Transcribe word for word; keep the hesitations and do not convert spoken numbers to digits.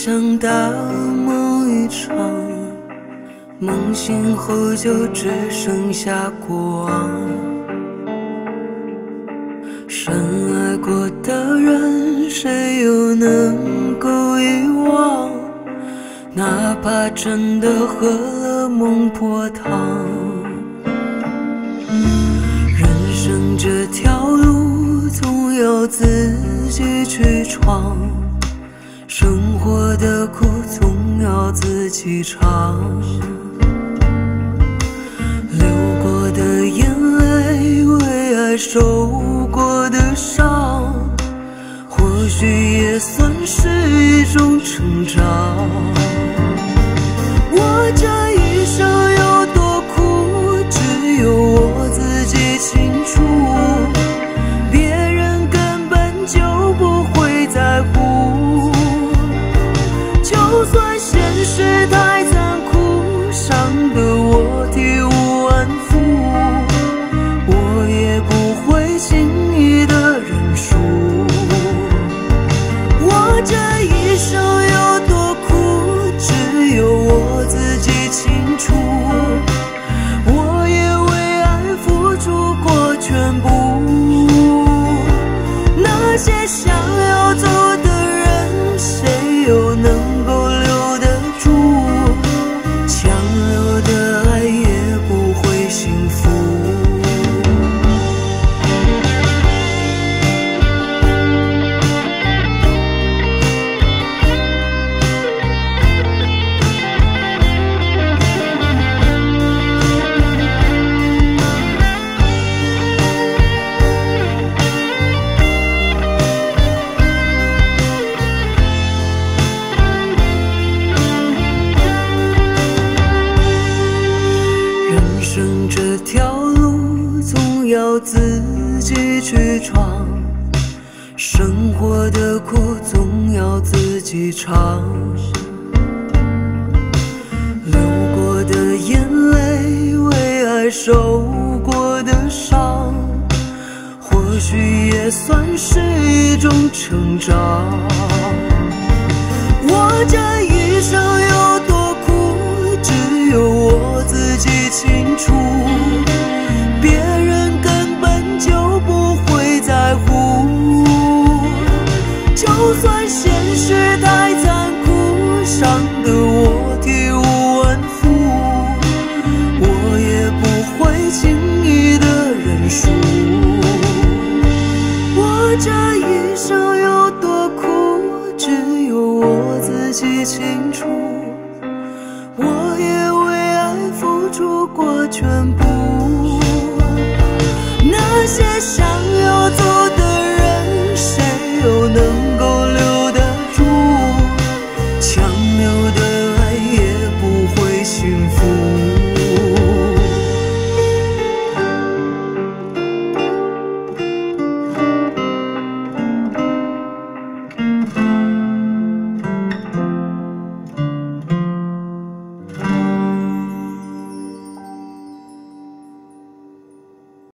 想到某一场，梦醒后就只剩下过往。深爱过的人，谁又能够遗忘？哪怕真的喝了孟婆汤。人生这条路，总要自己去闯。生活的苦总要自己尝，流过的眼泪，为爱受过的伤，或许也算是一种成长。我这一生有多苦，只有我自己清楚，别人根本就不会在乎。就算现实太残酷，伤得我体无完肤，我也不会轻易的认输。我这一生有多苦，只有我自己清楚，我也为爱付出过全部。那些想要走的人，谁又能这条路总要自己去闯，生活的苦总要自己尝，流过的眼泪，为爱受过的伤，或许也算是一种成长。我这一生有多苦，只有我自己清楚，别人根本就不会在乎。就算现实太残酷，伤得我体无完肤，我也不会轻易的认输。我这一生有多苦，只有我自己清楚，我也为爱付出过全部。